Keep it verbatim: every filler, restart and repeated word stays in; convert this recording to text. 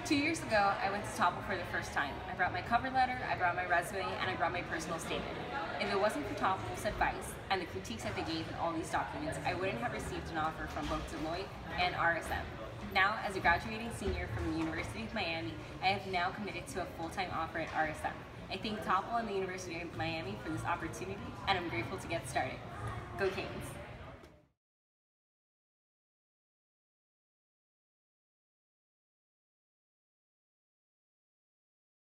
Two years ago, I went to Topple for the first time. I brought my cover letter, I brought my resume, and I brought my personal statement. If it wasn't for Topple's advice and the critiques that they gave in all these documents, I wouldn't have received an offer from both Deloitte and R S M. Now, as a graduating senior from the University of Miami, I have now committed to a full-time offer at R S M. I thank Topple and the University of Miami for this opportunity, and I'm grateful to get started. Go Canes!